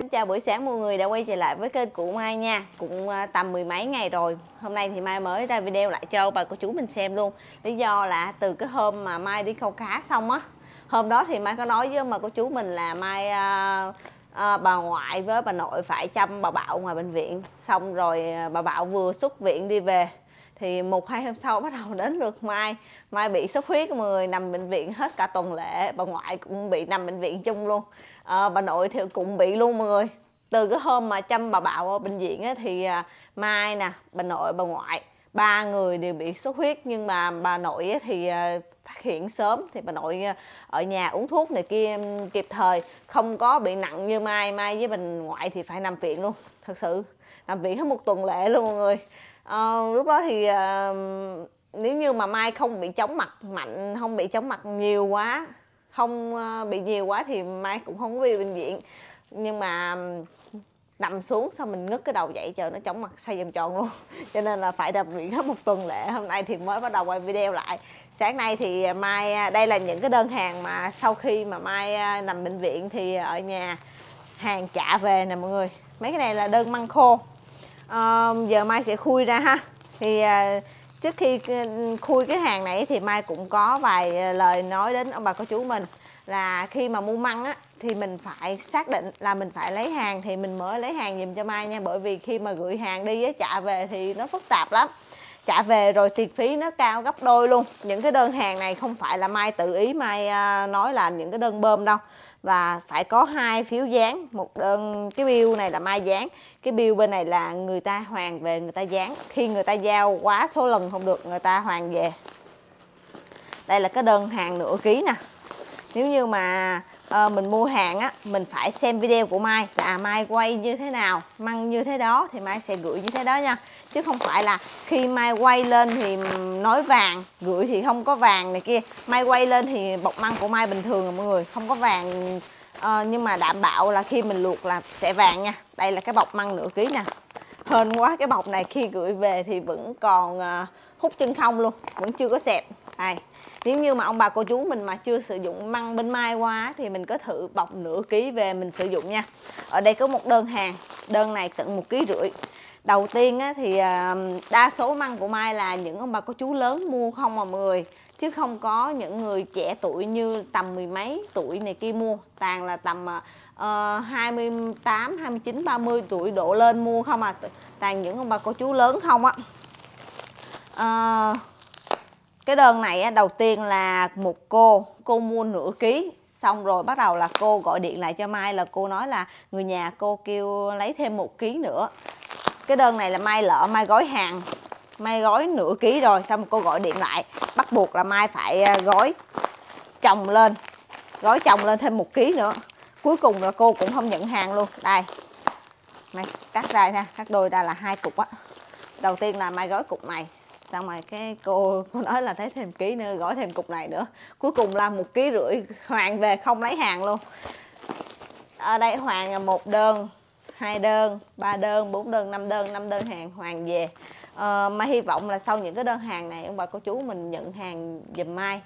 Xin chào buổi sáng mọi người đã quay trở lại với kênh của Mai nha. Cũng tầm mười mấy ngày rồi. Hôm nay thì Mai mới ra video lại cho bà cô chú mình xem luôn. Lý do là từ cái hôm mà Mai đi câu cá xong á, hôm đó thì Mai có nói với bà cô chú mình là Mai bà ngoại với bà nội phải chăm bà Bạo ngoài bệnh viện. Xong rồi bà Bạo vừa xuất viện đi về thì 1-2 hôm sau bắt đầu đến lượt Mai. Mai bị sốt huyết, mọi người nằm bệnh viện hết cả tuần lễ. Bà ngoại cũng bị nằm bệnh viện chung luôn, bà nội thì cũng bị luôn mọi người. Từ cái hôm mà chăm bà Bạo ở bệnh viện á, thì Mai nè, bà nội, bà ngoại, ba người đều bị sốt huyết. Nhưng mà bà nội á, thì phát hiện sớm thì bà nội ở nhà uống thuốc này kia kịp thời, không có bị nặng như Mai. Mai với bà ngoại thì phải nằm viện luôn, thật sự nằm viện hết một tuần lễ luôn mọi người. Lúc đó thì nếu như mà Mai không bị chóng mặt mạnh, không bị chóng mặt nhiều quá, không bị nhiều quá thì Mai cũng không có đi bệnh viện. Nhưng mà nằm xuống xong mình ngước cái đầu dậy chờ nó chóng mặt xoay vòng tròn luôn, cho nên là phải nằm viện hết một tuần lễ. Hôm nay thì mới bắt đầu quay video lại. Sáng nay thì Mai, đây là những cái đơn hàng mà sau khi mà Mai nằm bệnh viện thì ở nhà hàng trả về nè mọi người. Mấy cái này là đơn măng khô. Giờ Mai sẽ khui ra ha. Thì trước khi khui cái hàng này thì Mai cũng có vài lời nói đến ông bà cô chú mình là khi mà mua măng á thì mình phải xác định là mình phải lấy hàng thì mình mới lấy hàng giùm cho Mai nha. Bởi vì khi mà gửi hàng đi á, trả về thì nó phức tạp lắm. Trả về rồi tiền phí nó cao gấp đôi luôn. Những cái đơn hàng này không phải là Mai tự ý Mai nói là những cái đơn bơm đâu, và phải có 2 phiếu dán. Một đơn, cái bill này là Mai dán, cái bill bên này là người ta hoàn về người ta dán. Khi người ta giao quá số lần không được, người ta hoàn về. Đây là cái đơn hàng nửa ký nè. Nếu như mà mình mua hàng á, mình phải xem video của Mai là Mai quay như thế nào, măng như thế đó thì Mai sẽ gửi như thế đó nha. Chứ không phải là khi Mai quay lên thì nói vàng, gửi thì không có vàng này kia. Mai quay lên thì bọc măng của Mai bình thường rồi mọi người, không có vàng. Nhưng mà đảm bảo là khi mình luộc là sẽ vàng nha. Đây là cái bọc măng nửa ký nè. Hên quá, cái bọc này khi gửi về thì vẫn còn hút chân không luôn, vẫn chưa có xẹp. Đây, nếu như mà ông bà cô chú mình mà chưa sử dụng măng bên Mai qua thì mình có thử bọc nửa ký về mình sử dụng nha. Ở đây có một đơn hàng, đơn này tận 1,5 kg. Đầu tiên á, thì đa số măng của Mai là những ông bà cô chú lớn mua không mà mọi người, chứ không có những người trẻ tuổi như tầm mười mấy tuổi này kia mua. Toàn là tầm 28, 29, 30 tuổi đổ lên mua không à. Toàn những ông bà cô chú lớn không á. Cái đơn này á, đầu tiên là một cô mua nửa ký. Xong rồi bắt đầu là cô gọi điện lại cho Mai là cô nói là người nhà cô kêu lấy thêm 1 ký nữa. Cái đơn này là Mai lỡ Mai gói hàng, Mai gói nửa ký rồi, xong cô gọi điện lại bắt buộc là Mai phải gói chồng lên, gói chồng lên thêm 1 ký nữa. Cuối cùng là cô cũng không nhận hàng luôn. Đây Mai cắt ra nha, cắt đôi ra là 2 cục á. Đầu tiên là Mai gói cục này, xong rồi cái cô nói là thấy thêm ký nữa, gói thêm cục này nữa. Cuối cùng là 1,5 kg hoàn về không lấy hàng luôn. Ở đây hoàn là 1 đơn, 2 đơn, 3 đơn, 4 đơn, 5 đơn, 5 đơn hàng hoàn về. Mai hy vọng là sau những cái đơn hàng này ông bà cô chú mình nhận hàng giùm Mai,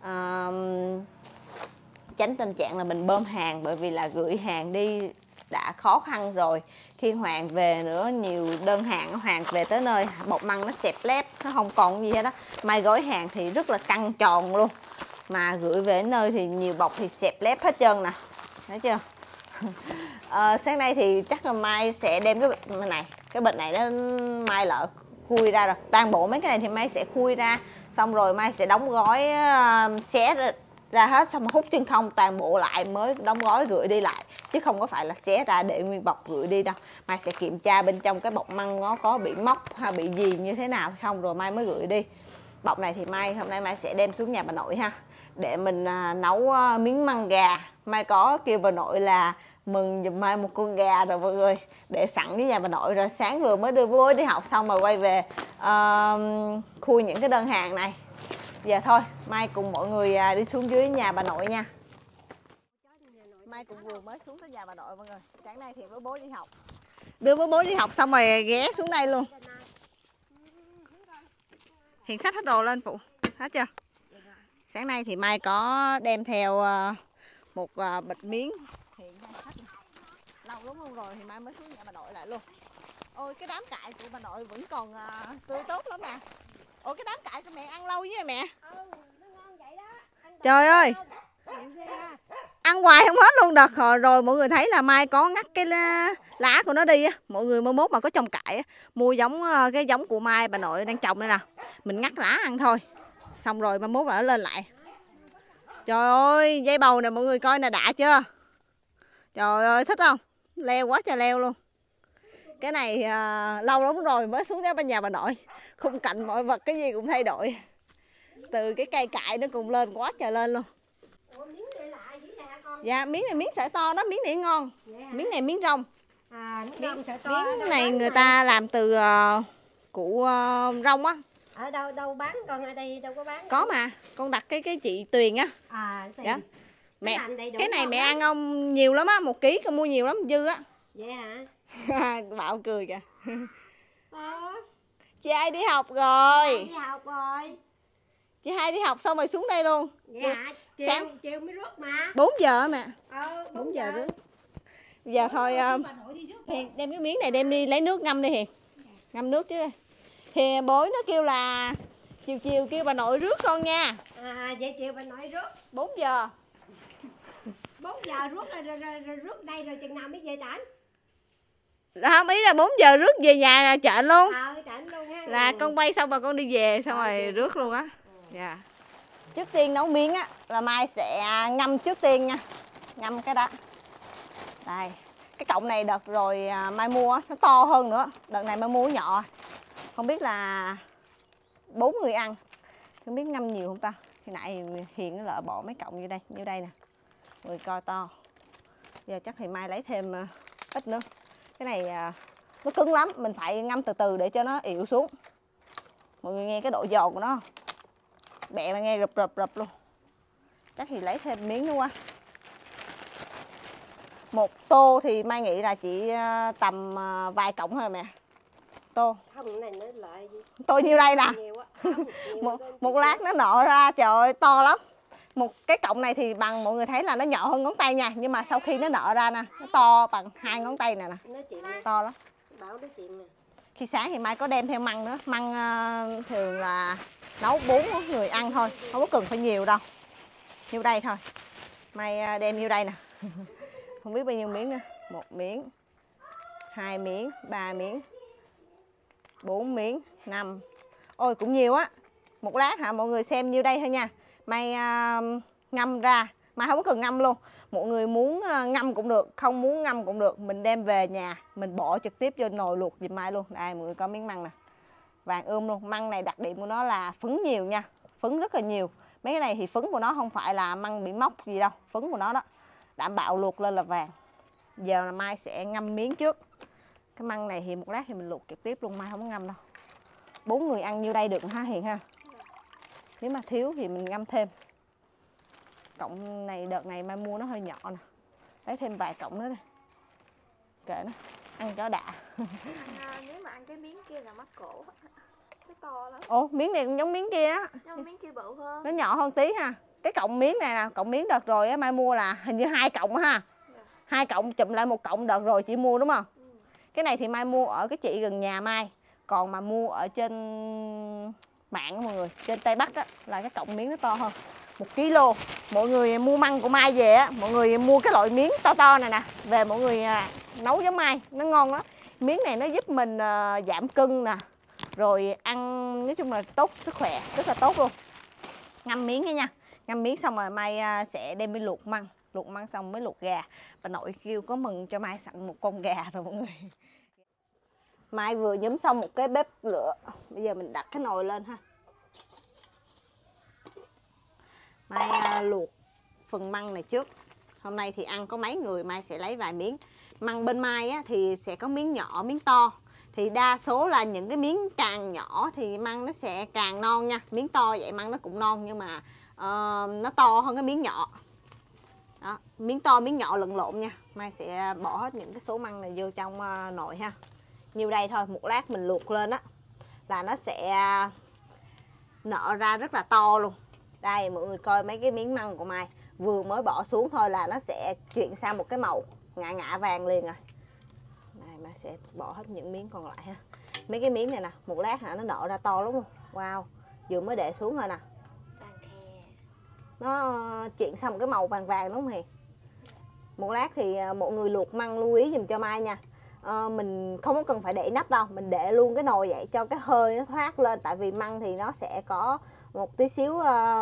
tránh tình trạng là mình bơm hàng. Bởi vì là gửi hàng đi đã khó khăn rồi, khi hoàn về nữa nhiều đơn hàng hoàn về tới nơi bọc măng nó xẹp lép, nó không còn gì hết đó. Mai gói hàng thì rất là căng tròn luôn, mà gửi về nơi thì nhiều bọc thì xẹp lép hết trơn nè, thấy chưa? Sáng nay thì chắc là Mai sẽ đem cái bịch này, cái bịch này nó Mai lỡ khui ra rồi. Toàn bộ mấy cái này thì Mai sẽ khui ra, xong rồi Mai sẽ đóng gói xé ra hết, xong hút chân không toàn bộ lại mới đóng gói gửi đi lại, chứ không có phải là xé ra để nguyên bọc gửi đi đâu. Mai sẽ kiểm tra bên trong cái bọc măng nó có bị móc hay bị gì như thế nào không rồi Mai mới gửi đi. Bọc này thì hôm nay Mai sẽ đem xuống nhà bà nội ha, để mình nấu miếng măng gà. Mai có kêu bà nội là mừng giùm Mai một con gà rồi mọi người, để sẵn với nhà bà nội. Rồi sáng vừa mới đưa bố đi học xong rồi quay về khui những cái đơn hàng này. Giờ thôi Mai cùng mọi người đi xuống dưới nhà bà nội nha. Mai cũng vừa mới xuống tới nhà bà nội mọi người. Sáng nay thì với bố đi học, đưa với bố đi học xong rồi ghé xuống đây luôn. Hiện xách hết đồ lên phụ, hết chưa? Sáng nay thì Mai có đem theo một bịch miếng. Hiện xách lâu lắm luôn rồi thì mai mới xuống nhà bà nội lại luôn. Ôi cái đám cải của bà nội vẫn còn tươi tốt lắm nè. Ủa cái đám cải của mẹ ăn lâu với mẹ? Nó ngon vậy đó. Trời ơi, ăn hoài không hết luôn. Đợt rồi mọi người thấy là Mai có ngắt cái lá của nó đi á. Mọi người mới mốt mà có trồng cải á, mua giống cái giống của Mai bà nội đang trồng đây nè, mình ngắt lá ăn thôi, xong rồi mai mốt là nó lên lại. Trời ơi dây bầu nè mọi người coi nè, đã chưa? Trời ơi thích không? Leo quá trời leo luôn. Cái này lâu lắm rồi mới xuống đến bên nhà bà nội. Khung cảnh mọi vật cái gì cũng thay đổi. Từ cái cây cải nó cũng lên quá trời lên luôn. Ủa, miếng này là ai với nè con? Dạ miếng này miếng sợi to đó, miếng này ngon. Miếng này miếng rong. Miếng này người ta làm từ củ rong á. Ở đâu bán con, ở đây đâu có bán. Có mà, con đặt cái chị Tuyền á. Dạ. Mẹ cái này mẹ ăn không nhiều lắm á, 1 ký con mua nhiều lắm dư á. Vậy hả? Bảo cười kìa. Chị hai đi học rồi. Đi học rồi. Chị hai đi học xong rồi xuống đây luôn. Dạ, chiều mới rước mà. 4 giờ á mẹ. 4 giờ rước. Giờ thôi Hiền đem cái miếng này đem đi lấy nước ngâm đi Hiền. Ngâm nước chứ. Thì bối nó kêu là chiều kêu bà nội rước con nha. Vậy chiều bà nội rước. 4 giờ. 4 giờ rước rồi rước đây rồi chừng nào mới về trển? Không, ý là 4 giờ rước về nhà chợ luôn. Trển luôn ha. Là con bay xong mà con đi về xong rồi rước luôn á. Dạ. Trước tiên nấu miếng á là Mai sẽ ngâm trước tiên nha. Ngâm cái đó. Đây. Cái cọng này đợt rồi Mai mua nó to hơn nữa. Đợt này Mai mua nhỏ. Không biết là 4 người ăn. Không biết ngâm nhiều không ta. Khi nãy Hiền nó lỡ bỏ mấy cọng như đây nè. Người coi to. Giờ chắc thì Mai lấy thêm ít nữa. Cái này nó cứng lắm, mình phải ngâm từ từ để cho nó ịu xuống. Mọi người nghe cái độ giòn của nó không? Bẹ mà nghe rụp luôn. Chắc thì lấy thêm miếng nữa qua. 1 tô thì Mai nghĩ là chỉ tầm vài cọng thôi mẹ. Tô. Không, này nó lại gì? Tô nhiêu đây nè. Một lát nó nở ra, trời ơi, to lắm. Một cái cọng này thì bằng mọi người thấy là nó nhỏ hơn ngón tay nha. Nhưng mà sau khi nó nở ra nè, nó to bằng 2 ngón tay nè. To lắm. Bảo nói chuyện nè. Khi sáng thì Mai có đem theo măng nữa. Măng thường là nấu 4 người ăn thôi, không có cần phải nhiều đâu. Nhiêu đây thôi. Mai đem nhiêu đây nè. Không biết bao nhiêu miếng nữa. 1 miếng, 2 miếng, 3 miếng, 4 miếng, 5. Ôi cũng nhiều á. Một lát hả mọi người xem nhiêu đây thôi nha. Mai ngâm ra. Mai không cần ngâm luôn. Mọi người muốn ngâm cũng được, không muốn ngâm cũng được. Mình đem về nhà, mình bỏ trực tiếp vô nồi luộc giùm Mai luôn. Đây mọi người có miếng măng nè. Vàng luôn. Măng này đặc điểm của nó là phấn nhiều nha. Phấn rất là nhiều. Mấy cái này thì phấn của nó không phải là măng bị mốc gì đâu. Phấn của nó đó. Đảm bảo luộc lên là vàng. Giờ là Mai sẽ ngâm miếng trước. Cái măng này thì một lát thì mình luộc trực tiếp luôn. Mai không có ngâm đâu. 4 người ăn nhiêu đây được ha Hiền ha. Nếu mà thiếu thì mình ngâm thêm. Cọng này đợt này Mai mua nó hơi nhỏ nè. Lấy thêm vài cọng nữa đây. Kệ nó. Ăn cho đã. Nếu mà ăn cái miếng kia là mắc cổ. Cái to lắm. Ồ miếng này cũng giống miếng kia á. Nhưng miếng kia bự hơn. Nó nhỏ hơn tí ha. Cái cọng miếng này nè. Cọng miếng đợt rồi á Mai mua là hình như 2 cọng ha. 2 cọng chụm lại 1 cọng đợt rồi chị mua đúng không? Cái này thì Mai mua ở cái chị gần nhà Mai. Còn mà mua ở trên mạng mọi người, trên Tây Bắc á, là cái cọng miếng nó to hơn. 1 kg. Mọi người mua măng của Mai về á, mọi người mua cái loại miếng to to này nè, về mọi người nấu giống Mai, nó ngon lắm. Miếng này nó giúp mình giảm cân nè, rồi ăn nói chung là tốt sức khỏe, rất là tốt luôn. Ngâm miếng nha. Ngâm miếng xong rồi Mai sẽ đem đi luộc măng. Luộc măng xong mới luộc gà. Bà nội kêu có mừng cho Mai sẵn 1 con gà rồi mọi người. Mai vừa nhúm xong một cái bếp lửa. Bây giờ mình đặt cái nồi lên ha. Mai luộc phần măng này trước. Hôm nay thì ăn có mấy người Mai sẽ lấy vài miếng. Măng bên Mai á, thì sẽ có miếng nhỏ, miếng to. Thì đa số là những cái miếng càng nhỏ thì măng nó sẽ càng non nha. Miếng to vậy măng nó cũng non nhưng mà nó to hơn cái miếng nhỏ. Đó, miếng to miếng nhỏ lẫn lộn nha. Mai sẽ bỏ hết những cái số măng này vô trong nồi ha. Nhiêu đây thôi, một lát mình luộc lên á là nó sẽ nở ra rất là to luôn. Đây mọi người coi mấy cái miếng măng của Mai vừa mới bỏ xuống thôi là nó sẽ chuyển sang một cái màu ngã ngã vàng liền rồi. sẽ bỏ hết những miếng còn lại ha. Mấy cái miếng này nè, một lát hả nó nở ra to lắm luôn. Wow, vừa mới để xuống thôi nè. Vàng khè. Nó chuyển sang một cái màu vàng vàng đúng không Hiền? Một lát thì mọi người luộc măng lưu ý dùm cho Mai nha. Mình không có cần phải để nắp đâu, mình để luôn cái nồi vậy cho cái hơi nó thoát lên. Tại vì măng thì nó sẽ có một tí xíu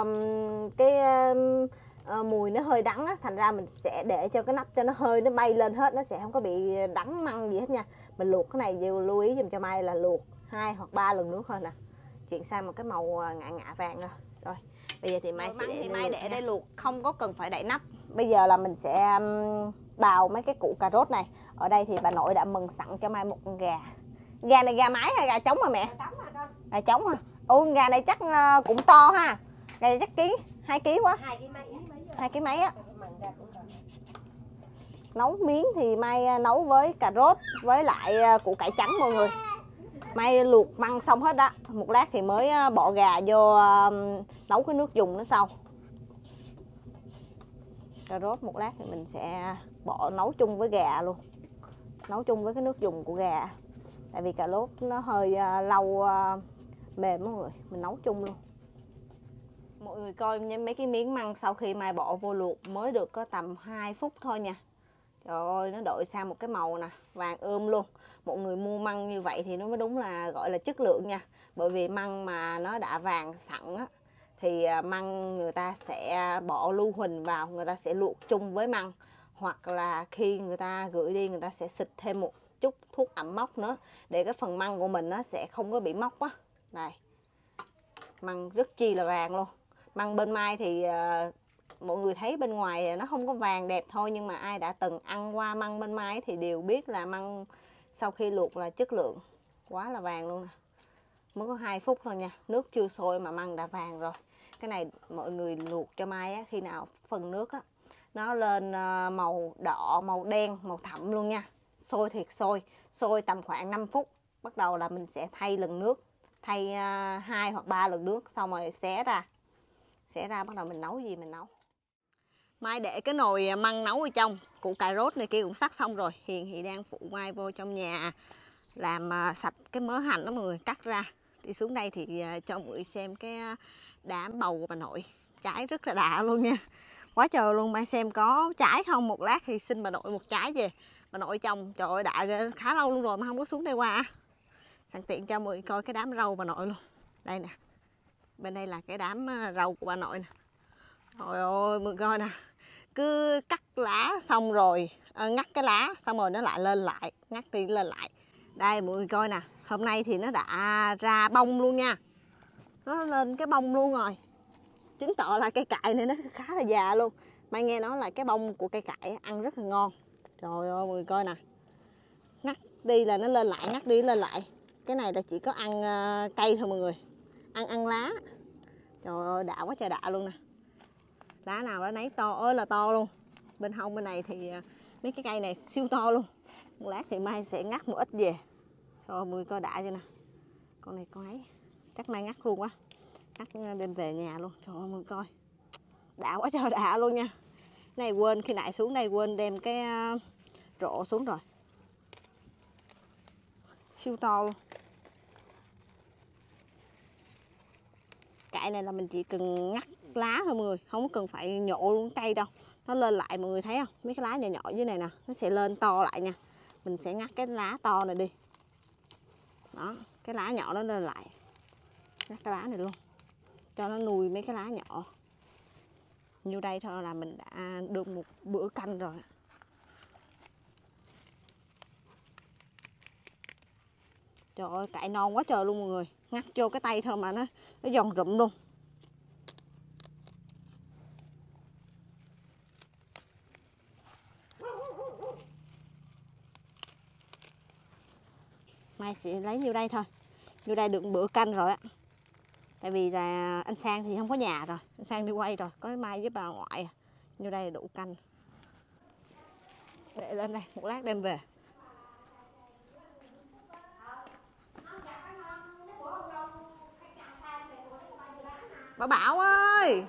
mùi nó hơi đắng á, thành ra mình sẽ để cho cái nắp cho nó hơi nó bay lên hết, nó sẽ không có bị đắng măng gì hết nha. Mình luộc cái này lưu ý dùm cho Mai là luộc 2 hoặc 3 lần nước thôi nè, chuyển sang một cái màu ngạ ngạ vàng rồi. Rồi bây giờ thì Mai sẽ để đây luộc, không có cần phải đậy nắp. Bây giờ là mình sẽ bào mấy cái củ cà rốt này. Ở đây thì bà nội đã mần sẵn cho Mai một con gà. Gà này gà mái hay gà trống hả mẹ? Gà trống hả? Ủa gà này chắc cũng to ha. Gà này chắc 2 kg quá. 2 kg mấy á. Nấu miếng thì Mai nấu với cà rốt với lại củ cải trắng mọi người. Mai luộc măng xong hết đó. Một lát thì mới bỏ gà vô nấu cái nước dùng nó sau. Cà rốt một lát thì mình sẽ bỏ nấu chung với gà luôn. Nấu chung với cái nước dùng của gà. Tại vì cà rốt nó hơi lâu mềm mọi người. Mình nấu chung luôn. Mọi người coi mấy cái miếng măng sau khi Mai bỏ vô luộc mới được có tầm 2 phút thôi nha. Trời ơi, nó đổi sang một cái màu nè, vàng luôn. Mọi người mua măng như vậy thì nó mới đúng là gọi là chất lượng nha. Bởi vì măng mà nó đã vàng sẵn á, thì măng người ta sẽ bỏ lưu huỳnh vào, người ta sẽ luộc chung với măng. Hoặc là khi người ta gửi đi, người ta sẽ xịt thêm một chút thuốc ẩm mốc nữa, để cái phần măng của mình nó sẽ không có bị mốc á. Đây, măng rất chi là vàng luôn. Măng bên Mai thì mọi người thấy bên ngoài nó không có vàng đẹp thôi, nhưng mà ai đã từng ăn qua măng bên Mai thì đều biết là măng sau khi luộc là chất lượng quá là vàng luôn nè. Mới có 2 phút thôi nha, nước chưa sôi mà măng đã vàng rồi. Cái này mọi người luộc cho Mai á, khi nào phần nước á nó lên màu đỏ, màu đen, màu thẫm luôn nha. Sôi thiệt sôi tầm khoảng 5 phút. Bắt đầu là mình sẽ thay lần nước, thay 2 hoặc 3 lần nước, xong rồi xé ra bắt đầu mình nấu gì mình nấu. Mai để cái nồi măng nấu ở trong, củ cà rốt này kia cũng sắc xong rồi. Hiền thì đang phụ Mai vô trong nhà làm sạch cái mớ hành đó mọi người, cắt ra. Đi xuống đây thì cho mọi người xem cái đám bầu của bà nội. Trái rất là đã luôn nha, quá trời luôn. Mai xem có trái không, một lát thì xin bà nội một trái về. Bà nội trồng trời ơi đã khá lâu luôn rồi mà không có xuống đây qua. Sẵn tiện cho mọi người coi cái đám rau bà nội luôn. Đây nè, bên đây là cái đám rau của bà nội nè. Trời ơi mọi người coi nè, cứ cắt lá xong rồi ngắt cái lá xong rồi nó lại lên lại, ngắt đi lên lại. Đây mọi người coi nè, hôm nay thì nó đã ra bông luôn nha, nó lên cái bông luôn rồi, chứng tỏ là cây cải này nó khá là già luôn. Mai nghe nói là cái bông của cây cải ăn rất là ngon. Trời ơi mọi người coi nè, ngắt đi là nó lên lại, ngắt đi lên lại. Cái này là chỉ có ăn cây thôi mọi người, ăn lá. Trời ơi đã quá trời đã luôn nè, lá nào lá nấy to ơi là to luôn. Bên hông bên này thì mấy cái cây này siêu to luôn. Một lát thì Mai sẽ ngắt một ít về. Trời ơi mọi người coi đã chưa nè. Con này con ấy chắc Mai ngắt luôn quá, ngắt đem về nhà luôn. Trời ơi mọi người coi đã quá trời đã luôn nha. Cái này quên, khi nãy xuống đây quên đem cái rổ xuống rồi, siêu to luôn. Cải này là mình chỉ cần ngắt lá thôi mọi người, không cần phải nhổ luôn cây đâu. Nó lên lại mọi người thấy không, mấy cái lá nhỏ nhỏ dưới này nè, nó sẽ lên to lại nha. Mình sẽ ngắt cái lá to này đi. Đó, cái lá nhỏ nó lên lại, ngắt cái lá này luôn cho nó nuôi mấy cái lá nhỏ. Như đây thôi là mình đã được một bữa canh rồi. Trời ơi cải non quá trời luôn mọi người, ngắt vô cái tay thôi mà nó giòn rụm luôn. Mai chỉ lấy nhiêu đây thôi, nhiêu đây được bữa canh rồi á. Tại vì là anh Sang thì không có nhà rồi, anh Sang đi quay rồi, có Mai với bà ngoại. Nhiêu đây là đủ canh. Để lên đây, một lát đem về. Bà Bảo ơi,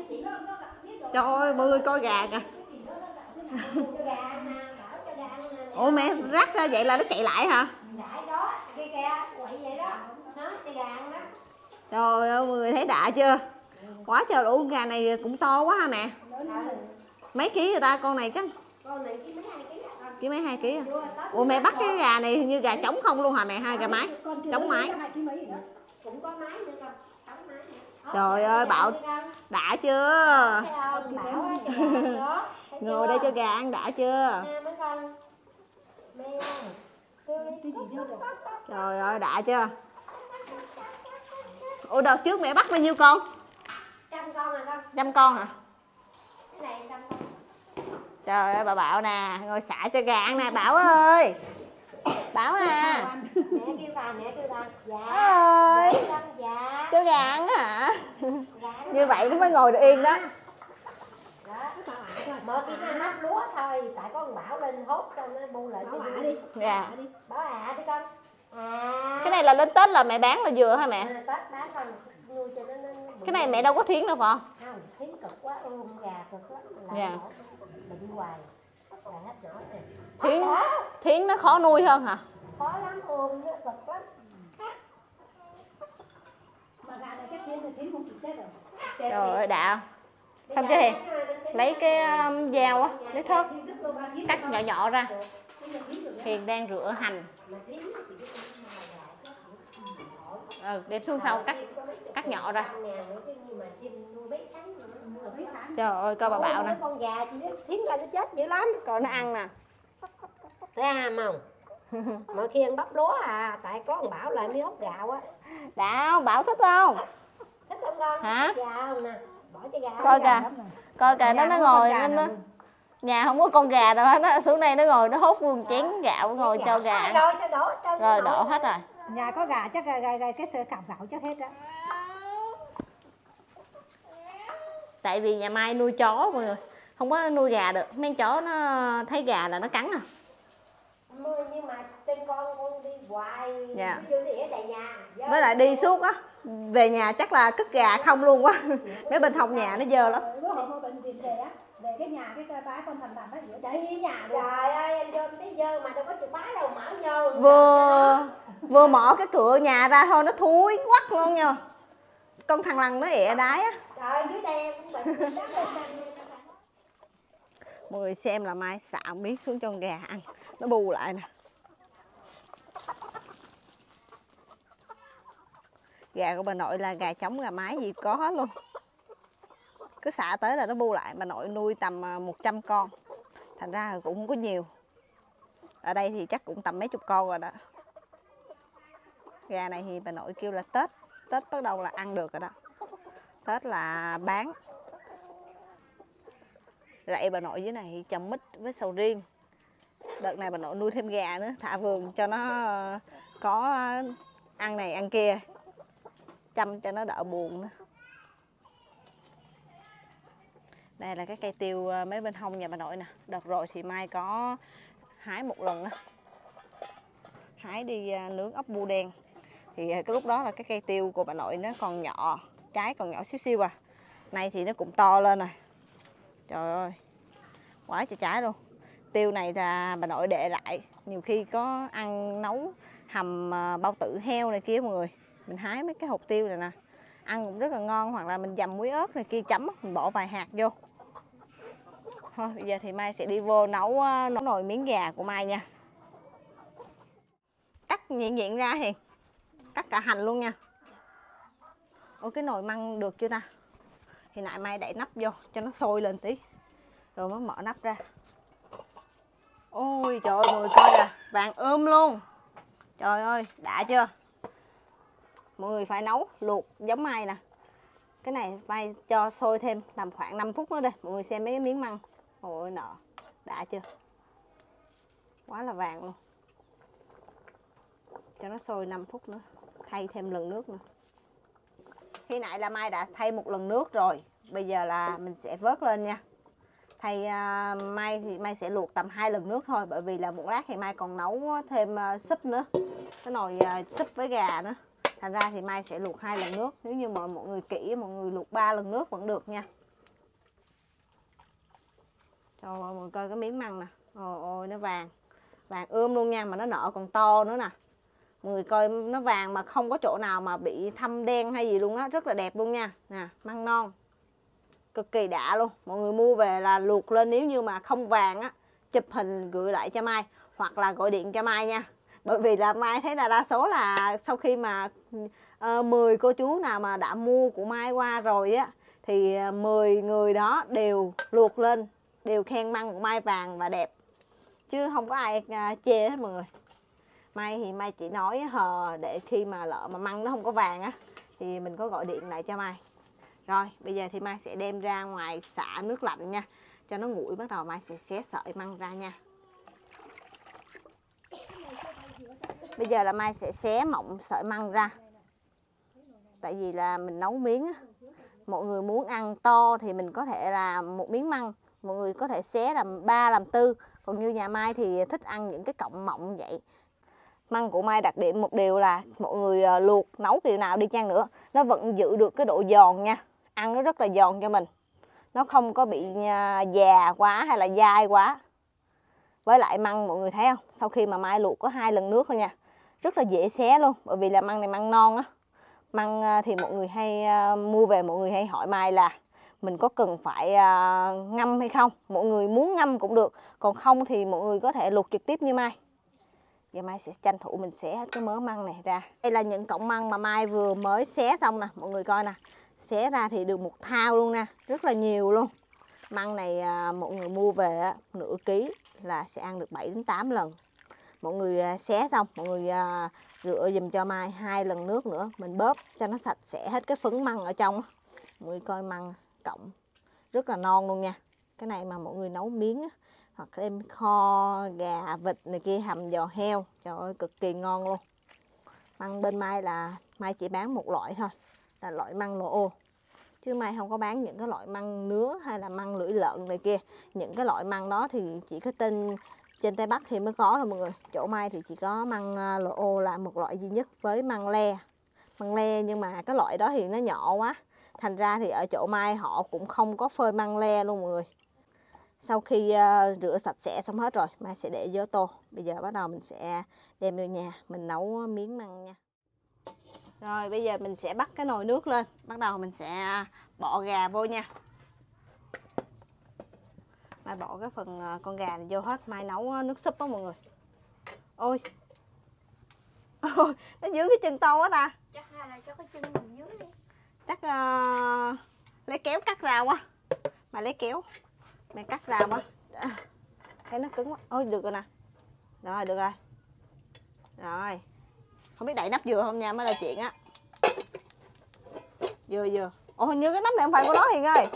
trời ơi mọi người coi gà kìa. Ủa mẹ rắc ra vậy là nó chạy lại hả? Đại đó, kia kìa, quậy vậy đó. Nó cho gà ăn đó. Trời ơi, mọi người thấy đã chưa? Quá trời luôn, gà này cũng to quá ha mẹ. Mấy ký người ta, con này chắc Con này chỉ mấy 2 ký à con. chỉ mấy 2 ký à? Ủa mẹ bắt cái gà này như gà trống không luôn hả mẹ? Hai gà mái, trống mái. Cũng có máy nữa con. Trống máy nữa. Trời ơi, Bảo đã chưa? Thấy không? Bảo á, cho gà ăn đó. Thấy Ngồi chưa? đây cho gà ăn đã chưa? Nè mấy con. Mê không? Trời ơi, đã chưa? Ủa đợt trước mẹ bắt bao nhiêu con? 100 con à con. 100 con hả? Cái này 100 con. Trời ơi bà Bảo nè, ngồi xả cho gà ăn nè Bảo ơi. Bảo à. Mẹ kêu bà, mẹ kêu bà. Dạ. Ơi. Dạ con, dạ. Cho gà ăn hả? Dạ, Như vậy nó mới ngồi được yên đó. đó. Một cái nắp lúa thôi, tại có con Bảo lên hốt cho nó bu lại cho đi. Dạ. Bảo đi con. À. Cái này là đến Tết là mẹ bán là vừa hả mẹ? Tết bán con nuôi cho nó Cái này mẹ đâu có thiến đâu phải không? không, thiến cực quá, ôm gà cực lắm. Dạ. Bệnh hoài. Là hết nổi nè. Thiến nó khó nuôi hơn hả? Khó lắm, ôm nó cực lắm. Mà gà này chắc thiến không chịu chết rồi. Trời ơi đã. Xong chưa Hiền? Lấy cái dao á, lấy thớt cắt nhỏ nhỏ ra. Hiền đang rửa hành. Đem xuống sau cắt nhỏ ra. Trời ơi coi bà Bảo nè. Con gà thiến ra nó chết dữ lắm. Coi nó ăn nè. Ra không? Mọi khi ăn bắp lúa à, tại có con Bảo lại mới hút gạo á. Đã Bảo thích không? Thích không con? Hả? Gà không nè. Bỏ cho gà. Coi kìa nó ngồi nó nhà không có con gà đâu hết á, xuống đây nó ngồi nó hút luôn chén gạo ngồi cho gà ăn. Rồi đổ hết rồi. Nhà có gà chắc gà cái sơ cặp gạo chắc hết đó. Tại vì nhà Mai nuôi chó mọi người, không có nuôi gà được, mấy chó nó thấy gà là nó cắn à. Nhưng mà tên con đi hoài. Dạ. Đi ở tại nhà. Với lại đi suốt á, về nhà chắc là cất gà không luôn quá. Mấy bên hông nhà nó dơ lắm. Bữa hôm ở bệnh viện về á, về cái nhà cái bãi con thành á, ở đây nhà rồi. Trời ơi em vô thấy dơ mà đâu có chữ bái đâu, mở vô. Vừa mở cái cửa nhà ra thôi nó thúi quắc luôn nha. Con thằng lằn nó ẹ đái á. Trời dưới đây em cũng bệnh đắp lên. Mọi người xem là Mai xạo miếng xuống cho con gà ăn, nó bù lại nè. Gà của bà nội là gà trống gà mái gì có hết luôn. Cứ xả tới là nó bu lại. Bà nội nuôi tầm 100 con. Thành ra cũng không có nhiều. Ở đây thì chắc cũng tầm mấy chục con rồi đó. Gà này thì bà nội kêu là Tết bắt đầu là ăn được rồi đó. Tết là bán. Rậy bà nội dưới này trồng mít với sầu riêng. Đợt này bà nội nuôi thêm gà nữa, thả vườn cho nó có ăn này ăn kia, chăm cho nó đỡ buồn nữa. Đây là cái cây tiêu mấy bên hông nhà bà nội nè. Đợt rồi thì Mai có hái một lần á, hái đi nướng ốc bu đen. Thì cái lúc đó là cái cây tiêu của bà nội nó còn nhỏ, trái còn nhỏ xíu xíu à. Nay thì nó cũng to lên rồi. Trời ơi, quá trời trái luôn. Tiêu này là bà nội để lại, nhiều khi có ăn nấu hầm bao tử heo này kia mọi người. Mình hái mấy cái hột tiêu này nè, ăn cũng rất là ngon. Hoặc là mình dầm muối ớt này kia chấm, mình bỏ vài hạt vô. Thôi bây giờ thì Mai sẽ đi vô nấu nồi miếng gà của Mai nha. Cắt nhuyễn ra thì cắt cả hành luôn nha. Ôi cái nồi măng được chưa ta? Thì nãy Mai đậy nắp vô cho nó sôi lên tí rồi mới mở nắp ra. Ôi trời ơi mọi người coi kìa, vàng luôn. Trời ơi đã chưa? Mọi người phải nấu luộc giống Mai nè. Cái này Mai cho sôi thêm tầm khoảng 5 phút nữa đây. Mọi người xem mấy cái miếng măng. Ôi nợ, đã chưa? Quá là vàng luôn. Cho nó sôi 5 phút nữa, thay thêm lần nước nữa. Khi nãy là Mai đã thay một lần nước rồi. Bây giờ là mình sẽ vớt lên nha. Thay Mai thì Mai sẽ luộc tầm 2 lần nước thôi. Bởi vì là một lát thì Mai còn nấu thêm súp nữa. Cái nồi súp với gà nữa. Thành ra thì Mai sẽ luộc 2 lần nước. Nếu như mọi người kỹ, mọi người luộc 3 lần nước vẫn được nha. Trời ơi mọi người coi cái miếng măng nè. Ôi ôi nó vàng. Vàng ươm luôn nha, mà nó nở còn to nữa nè. Mọi người coi nó vàng mà không có chỗ nào mà bị thâm đen hay gì luôn á, rất là đẹp luôn nha. Nè, măng non. Cực kỳ đã luôn. Mọi người mua về là luộc lên, nếu như mà không vàng á, chụp hình gửi lại cho Mai hoặc là gọi điện cho Mai nha. Bởi vì là Mai thấy là đa số là sau khi mà 10 cô chú nào mà đã mua của Mai qua rồi á, thì 10 người đó đều luộc lên, đều khen măng của Mai vàng và đẹp, chứ không có ai chê hết mọi người. Mai thì Mai chỉ nói hờ để khi mà lỡ mà măng nó không có vàng á thì mình có gọi điện lại cho Mai. Rồi bây giờ thì Mai sẽ đem ra ngoài xả nước lạnh nha, cho nó nguội. Bắt đầu Mai sẽ xé sợi măng ra nha. Bây giờ là Mai sẽ xé mỏng sợi măng ra, tại vì là mình nấu miếng á. Mọi người muốn ăn to thì mình có thể là một miếng măng, mọi người có thể xé làm 3 làm 4. Còn như nhà Mai thì thích ăn những cái cọng mọng vậy. Măng của Mai đặc điểm một điều là mọi người luộc nấu kiểu nào đi chăng nữa, nó vẫn giữ được cái độ giòn nha. Ăn nó rất là giòn cho mình, nó không có bị già quá hay là dai quá. Với lại măng mọi người thấy không, sau khi mà Mai luộc có 2 lần nước thôi nha, rất là dễ xé luôn. Bởi vì là măng này măng non á. Măng thì mọi người hay mua về, mọi người hay hỏi Mai là mình có cần phải ngâm hay không. Mọi người muốn ngâm cũng được, còn không thì mọi người có thể luộc trực tiếp như Mai. Giờ Mai sẽ tranh thủ mình xé hết cái mớ măng này ra. Đây là những cọng măng mà Mai vừa mới xé xong nè, mọi người coi nè. Xé ra thì được một thao luôn nè, rất là nhiều luôn. Măng này mọi người mua về nửa ký là sẽ ăn được 7 đến 8 lần. Mọi người xé xong, mọi người rửa dùm cho Mai 2 lần nước nữa, mình bóp cho nó sạch sẽ hết cái phấn măng ở trong. Mọi người coi măng cọng rất là non luôn nha. Cái này mà mọi người nấu miếng á, hoặc đem kho gà, vịt này kia, hầm giò heo, trời ơi cực kỳ ngon luôn. Măng bên Mai là Mai chỉ bán một loại thôi, là loại măng lỗ ô, chứ Mai không có bán những cái loại măng nứa hay là măng lưỡi lợn này kia. Những cái loại măng đó thì chỉ có tên trên Tây Bắc thì mới có thôi mọi người. Chỗ Mai thì chỉ có măng lỗ ô là một loại duy nhất với măng le. Măng le nhưng mà cái loại đó thì nó nhỏ quá, thành ra thì ở chỗ Mai họ cũng không có phơi măng le luôn mọi người. Sau khi rửa sạch sẽ xong hết rồi, Mai sẽ để vô tô. Bây giờ bắt đầu mình sẽ đem vô nhà mình nấu miếng măng nha. Rồi bây giờ mình sẽ bắt cái nồi nước lên. Bắt đầu mình sẽ bỏ gà vô nha. Mai bỏ cái phần con gà này vô hết. Mai nấu nước súp đó mọi người. Ôi, ôi nó dưới cái chân to quá ta. Chắc hay là cho cái chân mình dưới đi. Chắc lấy kéo cắt ra quá. Mày lấy kéo, mày cắt ra quá. Thấy nó cứng quá. Ôi được rồi nè. Rồi được rồi. Rồi. Không biết đậy nắp dừa không nha, mới là chuyện á. Dừa. Ồ hình như cái nắp này không phải của nó Hiền ơi.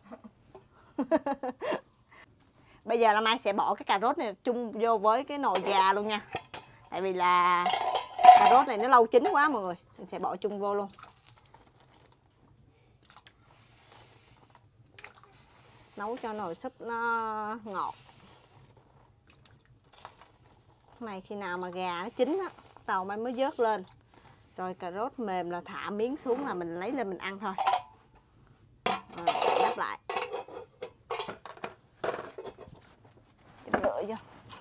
Bây giờ là Mai sẽ bỏ cái cà rốt này chung vô với cái nồi gà luôn nha. Tại vì là cà rốt này nó lâu chín quá mọi người. Mình sẽ bỏ chung vô luôn. Nấu cho nồi súp nó ngọt. Này khi nào mà gà nó chín á, tàu Mai mới vớt lên. Rồi cà rốt mềm là thả miếng xuống là mình lấy lên mình ăn thôi. Rồi đắp lại. Rửa vô.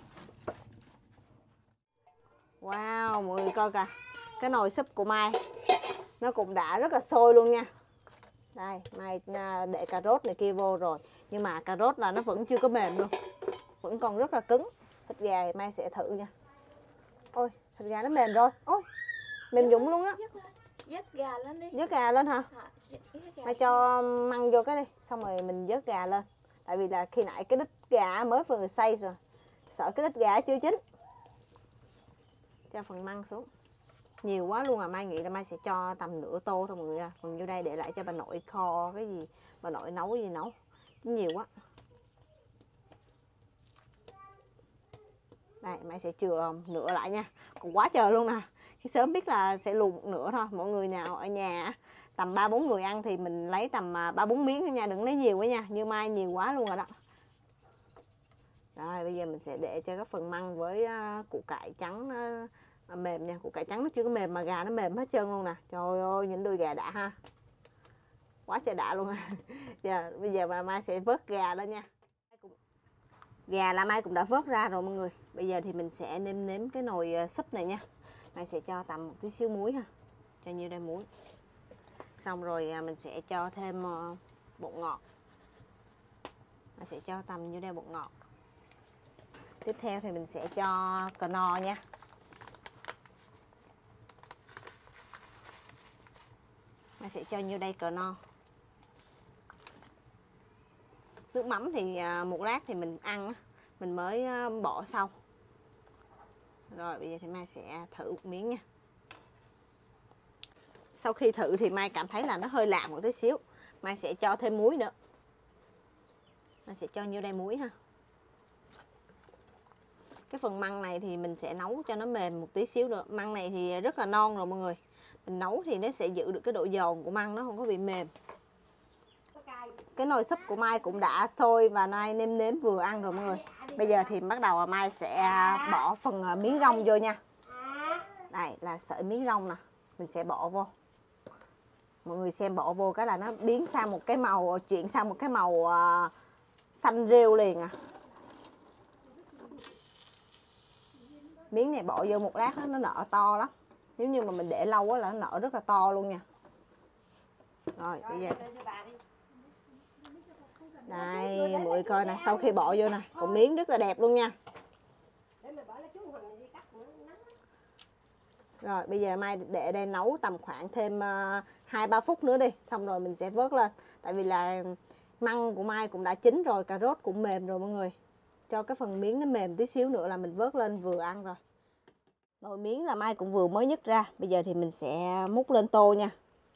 Wow, mọi người coi kìa. Cái nồi súp của Mai nó cũng đã rất là sôi luôn nha. Đây, Mai để cà rốt này kia vô rồi, nhưng mà cà rốt là nó vẫn chưa có mềm luôn, vẫn còn rất là cứng. Thịt gà thì Mai sẽ thử nha. Ôi, thịt gà nó mềm rồi. Ôi, mềm dũng luôn á. Vớt gà lên đi. Vớt gà lên hả? Mai cho măng vô cái đi, xong rồi mình vớt gà lên. Tại vì là khi nãy cái đít gà mới vừa xay rồi, sợ cái đít gà chưa chín. Cho phần măng xuống. Nhiều quá luôn à, Mai nghĩ là Mai sẽ cho tầm nửa tô thôi mọi người à. Còn vô đây để lại cho bà nội kho cái gì, bà nội nấu cái gì nấu. Chứ nhiều quá. Đây, Mai sẽ chừa nửa lại nha. Còn quá trời luôn nè. Khi sớm biết là sẽ luộc một nửa thôi. Mọi người nào ở nhà tầm 3-4 người ăn thì mình lấy tầm 3-4 miếng thôi nha. Đừng lấy nhiều quá nha. Như Mai nhiều quá luôn rồi đó. Rồi bây giờ mình sẽ để cho cái phần măng với củ cải trắng mềm nha. Củ cải trắng nó chưa có mềm mà gà nó mềm hết trơn luôn nè. Trời ơi, những đùi gà đã ha. Quá trời đã luôn ha. Bây giờ Mai sẽ vớt gà lên nha. Gà là Mai cũng đã vớt ra rồi mọi người. Bây giờ thì mình sẽ nêm nếm cái nồi súp này nha. Mai sẽ cho tầm một tí xíu muối ha. Cho nhiêu đây muối. Xong rồi mình sẽ cho thêm bột ngọt. Mai sẽ cho tầm nhiêu đây bột ngọt. Tiếp theo thì mình sẽ cho cờ no nha. Mai sẽ cho nhiêu đây cờ no. Nước mắm thì một lát thì mình ăn mình mới bỏ sau. Rồi bây giờ thì Mai sẽ thử một miếng nha. Sau khi thử thì Mai cảm thấy là nó hơi lạ một tí xíu. Mai sẽ cho thêm muối nữa. Mai sẽ cho nhiêu đây muối ha. Cái phần măng này thì mình sẽ nấu cho nó mềm một tí xíu nữa. Măng này thì rất là non rồi mọi người. Mình nấu thì nó sẽ giữ được cái độ giòn của măng, nó không có bị mềm. Cái nồi súp của Mai cũng đã sôi và Mai nêm nếm vừa ăn rồi mọi người. Bây giờ thì bắt đầu Mai sẽ bỏ phần miếng rong vô nha. Đây là sợi miếng rong nè. Mình sẽ bỏ vô. Mọi người xem bỏ vô cái là nó biến sang một cái màu, chuyển sang một cái màu xanh rêu liền à. Miếng này bỏ vô một lát nó nở to lắm. Nếu như mà mình để lâu á là nó nở rất là to luôn nha. Rồi bây giờ đây mọi người coi nè, sau khi bỏ vô nè, còn miếng rất là đẹp luôn nha. Rồi bây giờ Mai để đây nấu tầm khoảng thêm 2-3 phút nữa đi. Xong rồi mình sẽ vớt lên. Tại vì là măng của Mai cũng đã chín rồi, cà rốt cũng mềm rồi mọi người. Cho cái phần miếng nó mềm tí xíu nữa là mình vớt lên vừa ăn rồi. Nồi miếng là Mai cũng vừa mới nhấc ra. Bây giờ thì mình sẽ múc lên tô nha.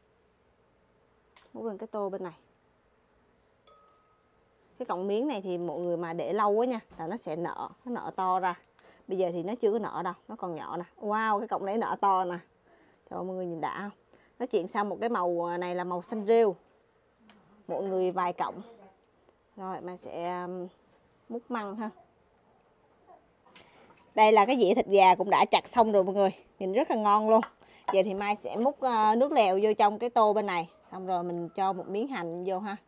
Múc lên cái tô bên này. Cái cọng miếng này thì mọi người mà để lâu quá nha là nó sẽ nở, nó nở to ra. Bây giờ thì nó chưa có nở đâu, nó còn nhỏ nè. Wow, cái cọng này nở to nè. Cho mọi người nhìn đã không? Nó chuyển sang một cái màu này là màu xanh rêu. Mọi người vài cọng. Rồi Mai sẽ múc măng ha. Đây là cái dĩa thịt gà cũng đã chặt xong rồi mọi người. Nhìn rất là ngon luôn. Giờ thì Mai sẽ múc nước lèo vô trong cái tô bên này. Xong rồi mình cho một miếng hành vô ha.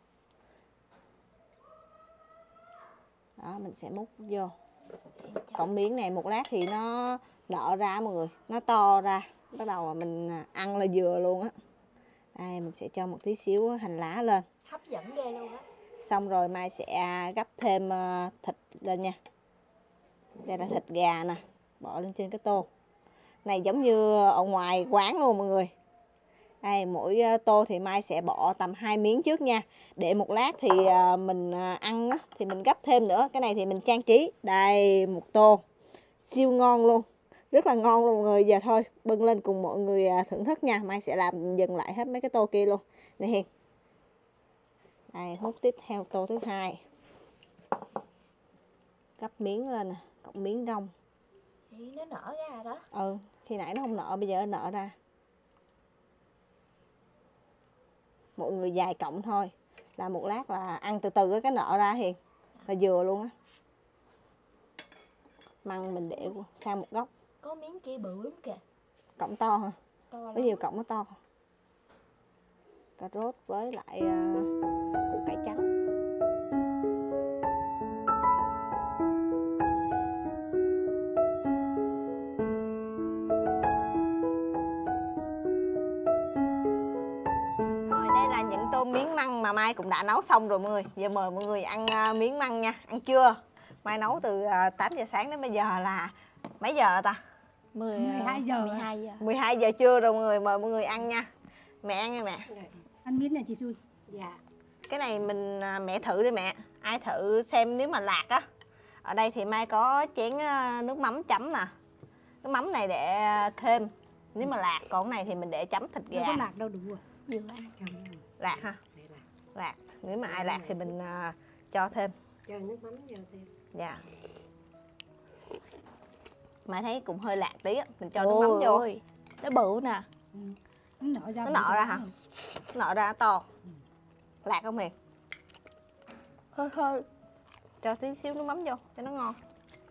Đó, mình sẽ múc vô. Cọng miếng này một lát thì nó nở ra mọi người. Nó to ra. Bắt đầu mình ăn là vừa luôn á. Đây mình sẽ cho một tí xíu hành lá lên. Hấp dẫn ghê luôn á. Xong rồi Mai sẽ gắp thêm thịt lên nha. Đây là thịt gà nè. Bỏ lên trên cái tô. Này giống như ở ngoài quán luôn mọi người. Đây mỗi tô thì Mai sẽ bỏ tầm 2 miếng trước nha. Để một lát thì mình ăn á, thì mình gắp thêm nữa. Cái này thì mình trang trí. Đây một tô. Siêu ngon luôn. Rất là ngon luôn mọi người. Giờ thôi bưng lên cùng mọi người thưởng thức nha. Mai sẽ làm dừng lại hết mấy cái tô kia luôn. Nè Hiền. Đây múc tiếp theo tô thứ hai. Gắp miếng lên nè. Cộng miếng rong. Thì nó nở ra đó. Ừ, khi nãy nó không nở, bây giờ nó nở ra. Mọi người vài cọng thôi. Là một lát là ăn từ từ cái nở ra Hiền. Là vừa luôn á. Măng mình để sang một góc. Có miếng kia bự lắm kìa. Cọng to hả? To lắm. Có nhiều cọng nó to. Cà rốt với lại củ cải trắng. Rồi đây là những tô miếng măng mà Mai cũng đã nấu xong rồi mọi người. Giờ mời mọi người ăn miếng măng nha. Ăn trưa. Mai nấu từ 8 giờ sáng đến bây giờ là mấy giờ ta? 12 giờ. 12 giờ trưa rồi mọi người, mời mọi người ăn nha. Mẹ ăn nha mẹ. Ăn miếng này chị Xui. Dạ. Cái này mình mẹ thử đi mẹ. Ai thử xem nếu mà lạc á. Ở đây thì Mai có chén nước mắm chấm nè. Nước mắm này để thêm nếu mà lạc, còn cái này thì mình để chấm thịt gà. Đâu có lạc đâu, đúng rồi. Vừa ăn. Lạc ha. Lạc. Nếu mà ai lạc thì mình cho thêm. Cho nước mắm vô thêm. Dạ. Mai thấy cũng hơi lạc tí á, mình cho nước mắm vô. Nó bự nè. Nó nở ra. Nó nở ra hả? Nó nở ra nó to. Lạc không Hiền? Hơi hơi. Cho tí xíu nước mắm vô cho nó ngon.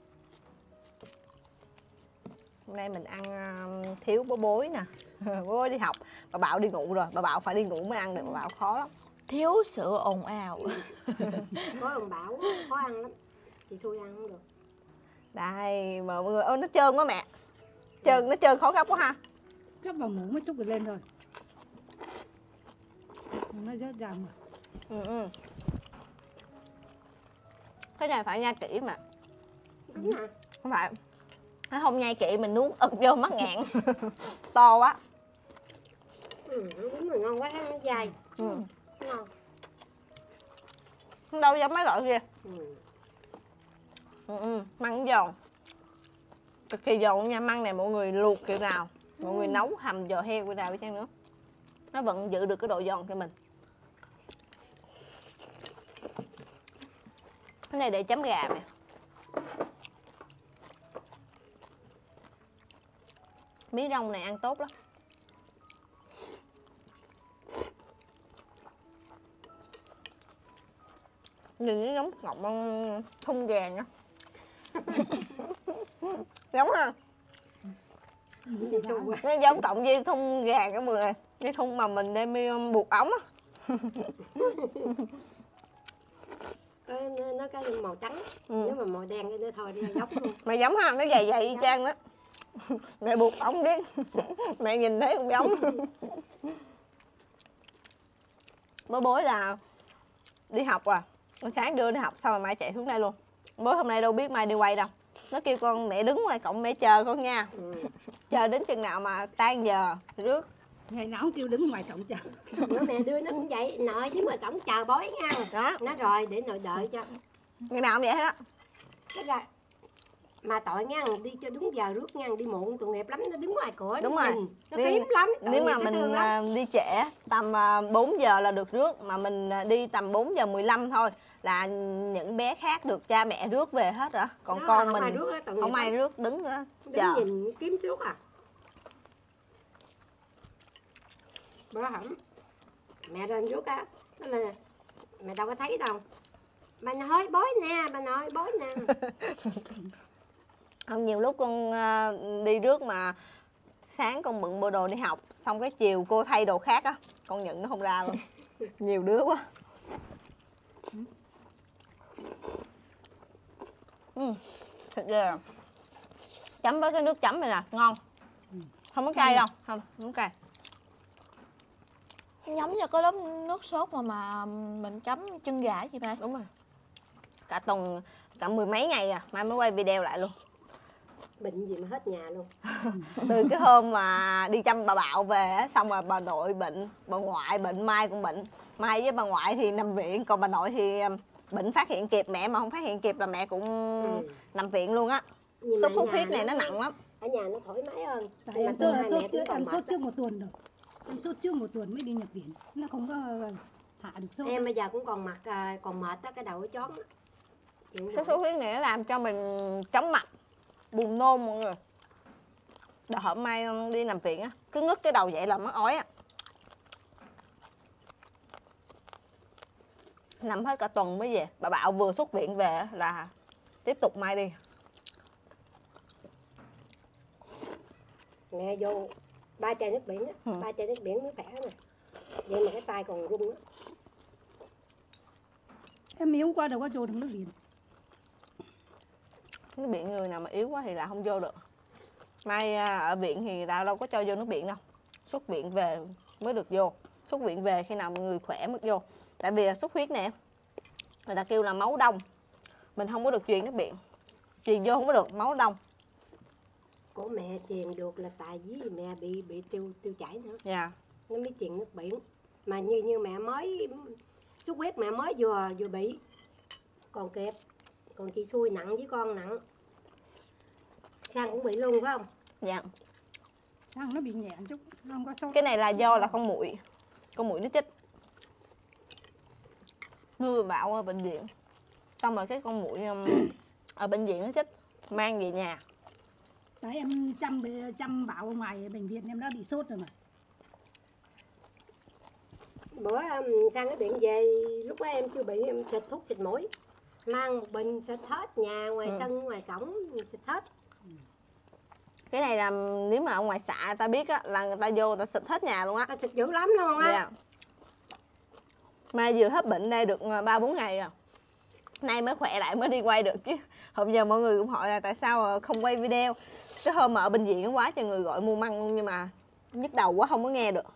Hôm nay mình ăn thiếu bố bối nè. Bố bối đi học, bà Bảo đi ngủ rồi. Bà Bảo phải đi ngủ mới ăn được, bà Bảo khó lắm. Thiếu sự ồn ào. Có ông Bảo khó ăn lắm. chị xui ăn không được. Đây mà mọi người ơi, nó trơn quá mẹ. Trơn, nó trơn khó gấp quá ha. Gấp vào muỗng mới xúc được lên thôi. Nó rớt ra mà. Cái này phải nhai kỹ mà. Đúng hả? Không phải. Nó không nhai kỹ mình nuốt ực vô mắt ngạn. To quá. Đúng rồi, ngon quá, nó dai. Ngon. Đâu giống mấy loại kia. Ừ. Măng giòn. Cực kỳ giòn nha. Măng này mọi người luộc kiểu nào, mọi người nấu hầm giò heo kiểu nào đi chăng nữa, nó vẫn giữ được cái độ giòn cho mình. Cái này để chấm gà nè. Miếng rong này ăn tốt lắm. Nhìn nó giống ngọc ăn thun gà nha. Giống ha. Nó giống cộng dây thun gà cả mọi người. Dây thun mà mình đem đi buộc ống á. Nó có màu trắng. Nếu mà màu đen thì nó thôi đi giống luôn. Mày giống ha, nó dày dày y chang đó. Mẹ buộc ống đi. Mẹ nhìn thấy không giống. Bối là đi học à. Con sáng đưa đi học xong rồi Mai chạy xuống đây luôn. Bối hôm nay đâu biết Mai đi quay đâu. Nó kêu con mẹ đứng ngoài cổng mẹ chờ con nha. Chờ đến chừng nào mà tan giờ rước. Ngày nào cũng kêu đứng ngoài cổng chờ. Bữa mẹ đưa nó cũng vậy, nội với ngoài cổng chờ bói nha. Đó. Nó rồi để nội đợi cho. Ngày nào cũng vậy hết á. Cái ra mà tội nha, đi cho đúng giờ rước nha, đi muộn tội nghiệp lắm, nó đứng ngoài cửa. Đúng rồi. Nó kiếm lắm. Nếu mà mình đi trễ tầm 4 giờ là được rước, mà mình đi tầm 4 giờ 15 thôi là những bé khác được cha mẹ rước về hết rồi. Còn đó, con không mình không ai rước, đứng chờ. Nhìn kiếm trước à. Bữa hổm mẹ lên rước á, nó là mẹ đâu có thấy đâu. Bà nói bói nè, bà nội bói nè. Không, nhiều lúc con đi rước mà sáng con bận bộ đồ đi học, xong cái chiều cô thay đồ khác á, con nhận nó không ra luôn. Nhiều đứa quá. Thịt ra chấm với cái nước chấm này nè, ngon. Không có cay đâu, không có cay. Giống như có lớp nước sốt mà mình chấm chân gà gì này. Đúng rồi. Cả mười mấy ngày à, mai mới quay video lại luôn. Bệnh gì mà hết nhà luôn. Từ cái hôm mà đi chăm bà Bạo về á, xong rồi bà nội bệnh, bà ngoại bệnh, Mai cũng bệnh. Mai với bà ngoại thì nằm viện, còn bà nội thì bệnh phát hiện kịp, mẹ mà không phát hiện kịp là mẹ cũng nằm viện luôn á. Sốt xuất huyết này nó nặng lắm. Ở nhà nó thoải mái hơn. Tại em sốt trước 1 tuần rồi. Em sốt trước 1 tuần mới đi nhập viện. Nó không có hạ được sốt. Em bây giờ cũng còn mặt còn mệt á, cái đầu cái chón á. Sốt xuất huyết này nó làm cho mình chóng mặt, buồn nôn mọi người. Đợt hôm Mai đi nằm viện á, cứ ngước cái đầu dậy là mắc ói á. Nằm hết cả tuần mới về. Bà Bạo vừa xuất viện về là tiếp tục Mai đi. Mẹ vô 3 chai nước biển á, 3 chai nước biển mới khỏe nè. Vậy mà cái tay còn run á. Em yếu qua đâu có vô được nước biển. Nước biển người nào mà yếu quá thì là không vô được. Mai ở viện thì tao đâu có cho vô nước biển đâu. Xuất viện về mới được vô. Xuất viện về khi nào người khỏe mới vô. Tại vì xuất huyết nè, người ta kêu là máu đông. Mình không có được truyền nước biển. Truyền vô không có được, máu đông. Của mẹ truyền được là tại vì mẹ bị tiêu chảy nữa. Dạ. Nó mới truyền nước biển. Mà như mẹ mới xuất huyết mẹ mới vừa bị. Còn kịp. Còn chị xui nặng với con nặng. Sang cũng bị luôn phải không? Dạ. Sang nó bị nhẹ chút, không có sốt. Cái này là do là con muội nó chích. Ngư Bạo ở bệnh viện. Xong rồi cái con muội ở bệnh viện nó chích, mang về nhà. Tại em chăm Bảo ở ngoài bệnh viện em đã bị sốt rồi mà. Bữa sang cái điện về, lúc đó em chưa bị, em xịt thuốc xịt mũi. Mang một bình xịt hết nhà, ngoài sân, ngoài cổng, xịt hết. Cái này là nếu mà ở ngoài xạ ta biết á, là người ta vô ta xịt hết nhà luôn á. Ta xịt dữ lắm luôn á. Dạ. Mai vừa hết bệnh đây được 3-4 ngày rồi. Nay mới khỏe lại mới đi quay được chứ. Hôm giờ mọi người cũng hỏi là tại sao không quay video. Cái hôm mà ở bệnh viện quá trời người gọi mua măng luôn, nhưng mà nhức đầu quá không có nghe được.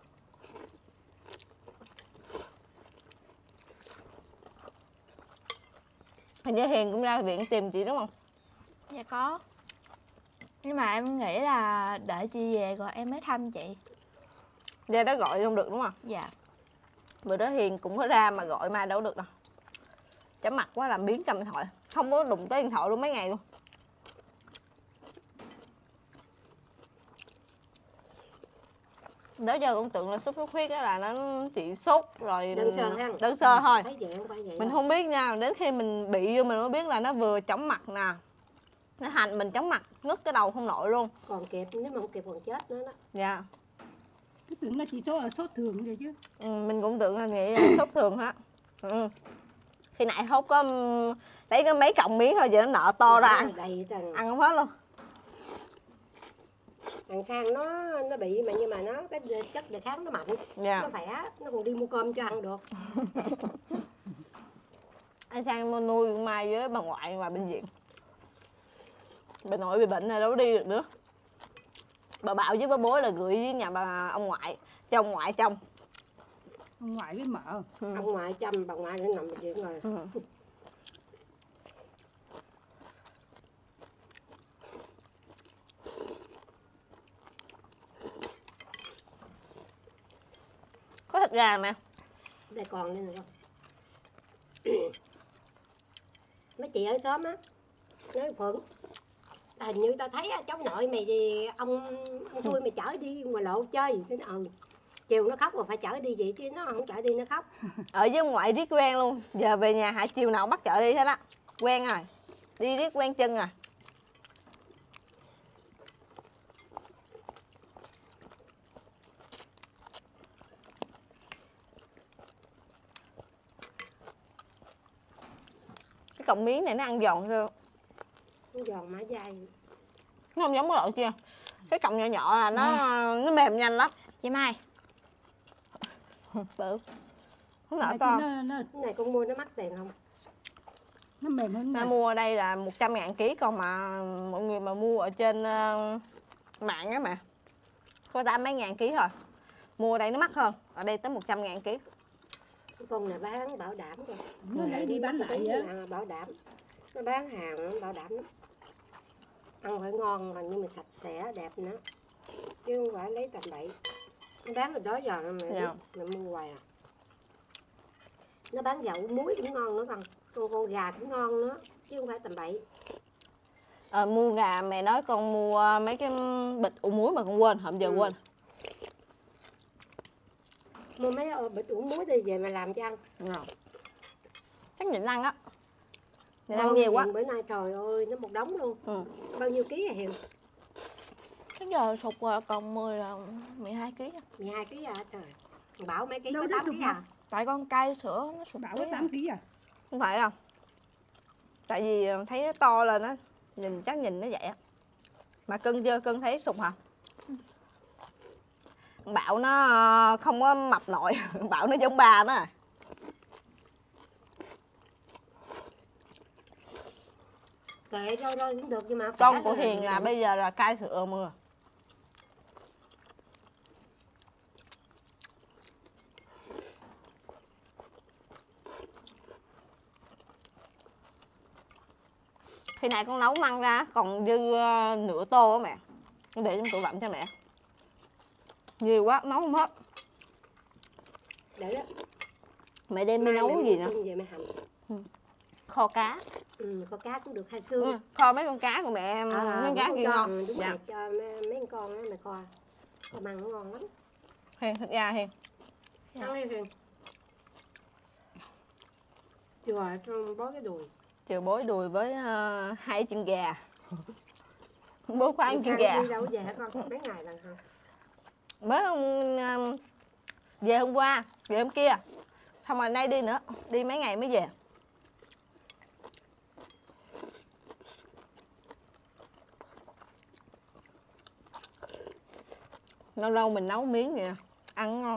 Hình như Hiền cũng ra viện tìm chị đúng không? Dạ có. Nhưng mà em nghĩ là đợi chị về rồi em mới thăm chị. Ra đó gọi không được đúng không? Dạ. Bữa đó Hiền cũng có ra mà gọi mai đâu được đâu. Chóng mặt quá làm biếng cầm điện thoại. Không có đụng tới điện thoại luôn mấy ngày luôn. Đó giờ cũng tưởng là sốt xuất huyết đó là nó chỉ sốt rồi đơn sơ thôi. Mình không biết nha, đến khi mình bị vô mình mới biết là nó vừa chóng mặt nè, nó hành mình chóng mặt, ngất cái đầu không nổi luôn. Còn kịp, nếu mà không kịp còn chết nữa đó. Dạ. Cứ tưởng là chỉ sốt thường vậy chứ. Mình cũng tưởng là nghĩ là sốt thường hết. Khi nãy hốt có lấy cái mấy cọng miếng thôi, giờ nó nợ to ra ăn. Ăn không hết luôn. Thằng Sang nó bị mà nhưng mà nó cái chất đề kháng nó mạnh, nó khỏe, nó còn đi mua cơm cho ăn được. Anh Sang nuôi Mai với bà ngoại ngoài bệnh viện. Bà nội bị bệnh rồi đâu có đi được nữa. Bà Bảo với bà Bối là gửi với nhà bà ông ngoại, cho ông ngoại trông. Ông ngoại với mợ. Ông ngoại chăm, bà ngoại nó nằm bệnh viện rồi. Có thịt gà mà. Đây còn đây nữa không? Mấy chị ở xóm á nói Phượng, hình như tao thấy cháu nội mày thì ông tôi mày chở đi ngoài lộ chơi. Cái chiều nó khóc mà phải chở đi vậy chứ nó không chở đi nó khóc. Ở với ông ngoại riết quen luôn. Giờ về nhà hả chiều nào bắt chở đi hết á. Quen rồi. Đi riết quen chân rồi. Cái cọng miếng này nó ăn giòn cơ. Nó giòn má dai. Nó không giống cái loại kia. Cái cọng nhỏ nhỏ là nó mềm nhanh lắm. Chị Mai. Bự. Không nở sao? Cái này con mua nó mắc tiền không? Nó mềm hơn. Nó mua ở đây là 100.000 ký, còn mà mọi người mà mua ở trên mạng á mà có 80 mấy ngàn ký thôi. Mua ở đây nó mắc hơn. Ở đây tới 100.000 ký. Con này bán bảo đảm rồi. Nó lấy đi bán lại á. Bảo đảm. Nó bán hàng nó bảo đảm lắm. Ăn phải ngon mà nhưng mà sạch sẽ đẹp nữa. Chứ không phải lấy tầm bậy. Nó bán rồi đó giờ mày mua hoài à. Nó bán dậu muối cũng ngon nữa con gà cũng ngon nữa chứ không phải tầm bậy. Mua gà mẹ nói con mua mấy cái bịch ủ muối mà con quên, hôm giờ quên. Mua mấy bịch ủ muối đi về mà làm cho ăn. Chắc nhịn ăn á. Nhịn ăn nhiều quá. Bữa nay trời ơi nó một đống luôn. Bao nhiêu ký hả Hiền? Cái giờ sụt còn 10 là 12 kg. 12 kg à trời. Bảo mấy ký Đâu có có 8 sụt ký à? Tại con cay sữa nó sụt Bảo có 8 kg à? Không phải đâu. Tại vì thấy nó to lên á, chắc nhìn nó vậy á. Mà cân chưa, cân thấy sụt hả? Bảo nó không có mập nổi, Bảo nó giống ba nó à. Kệ rồi cũng được nhưng mà con của Hiền là bây giờ là cai sữa mưa. Khi nãy con nấu măng ra còn dư nửa tô á mẹ. Con để trong tủ lạnh cho mẹ. Nhiều quá nấu không hết. Để đó. Mẹ đem đi nấu cái gì nữa? Về mẹ hầm. Kho cá. Kho cá cũng được 2 xương. Kho mấy con cá của mẹ em, mấy con cá kia ngon. Đúng rồi, cho mấy con á mẹ kho. Kho măng nó ngon lắm. Hiền, thịt gà Hiền. Ăn đi Hiền. Chưa bó cái đùi. Chiều bối đùi với 2 chân gà. Bố khoai ăn chân gà. Đi đâu về hả con? Mấy ngày lần hả? Mới về hôm qua, về hôm kia. Xong rồi nay đi nữa, đi mấy ngày mới về. Lâu lâu mình nấu miếng vậy, ăn ngon.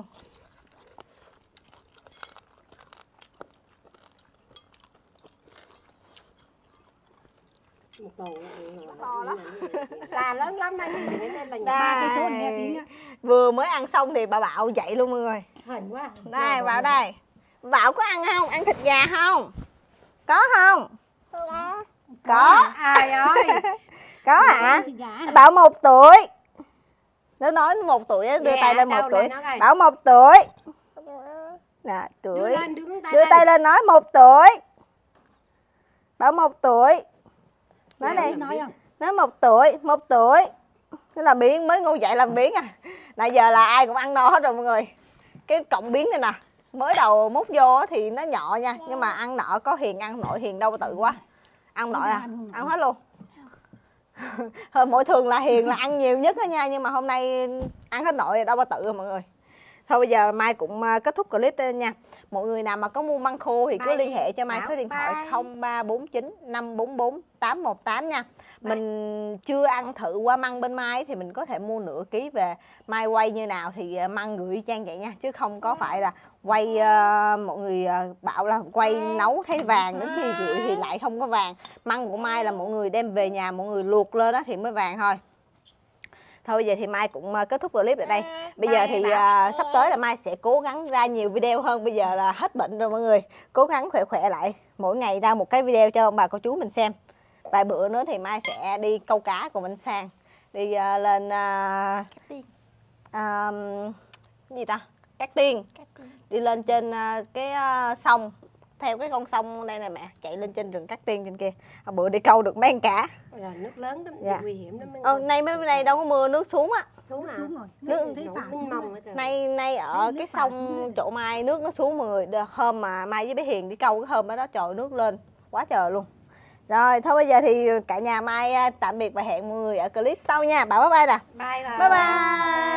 Một tổ to lắm. là lớn lắm đây thì nên là Đây. Cái số này tí nữa. Vừa mới ăn xong thì bà Bảo dậy luôn mọi người. hình quá. Đây vào đây. Bảo có ăn không? Ăn thịt gà không? Có không? Có. Ai ơi. Có hả? Thịt gà. Bảo 1 tuổi. Nó nói 1 tuổi á, đưa tay lên 1 tuổi. Bảo 1 tuổi. Nè, tuổi. Đưa tay lên nói 1 tuổi. Bảo 1 tuổi. Nói đi. Nói không? Nói 1 tuổi, 1 tuổi. Thế là biến mới ngu dậy làm biến à. Nãy giờ là ai cũng ăn no hết rồi mọi người. Cái cọng biến này nè, mới đầu múc vô thì nó nhỏ nha, nhưng mà ăn nọ có Hiền ăn, nội Hiền đâu tự quá. Ăn nội à? Ăn hết luôn. Mỗi thường là Hiền là ăn nhiều nhất đó nha, nhưng mà hôm nay ăn hết nội đâu có tự rồi mọi người. Thôi bây giờ Mai cũng kết thúc clip đây nha. Mọi người nào mà có mua măng khô thì cứ liên hệ cho Mai số điện thoại 0349 544 818 nha. Mình chưa ăn thử qua măng bên Mai thì mình có thể mua nửa ký về. Mai quay như nào thì măng gửi trang vậy nha, chứ không có phải là quay mọi người bảo là quay nấu thấy vàng đến khi gửi thì lại không có vàng. Măng của Mai là mọi người đem về nhà mọi người luộc lên đó thì mới vàng thôi. Thôi bây giờ thì Mai cũng kết thúc clip ở đây. Bây giờ thì sắp tới là Mai sẽ cố gắng ra nhiều video hơn. Bây giờ là hết bệnh rồi mọi người. Cố gắng khỏe khỏe lại. Mỗi ngày ra một cái video cho ông bà cô chú mình xem. Vài bữa nữa thì Mai sẽ đi câu cá cùng anh Sang. Đi lên gì ta? Cát Tiên. Đi lên trên cái sông. Theo cái con sông đây nè mẹ, chạy lên trên rừng Cát Tiên trên kia. Bữa đi câu được mấy con cá. Là nước lớn lắm, Dạ. nguy hiểm lắm. Nay mấy bên đây đâu có mưa, nước xuống á. Xuống hả? Xuống rồi. Nước Thấy phả Minh xuống mông rồi. hết rồi. Nay ở cái sông chỗ Mai nước nó xuống mọi người. Hôm mà Mai với bé Hiền đi câu cái hôm đó trời nước lên quá trời luôn. Rồi thôi bây giờ thì cả nhà Mai tạm biệt và hẹn mọi người ở clip sau nha. Bảo bye bye nè. Bye bye. Bye bye.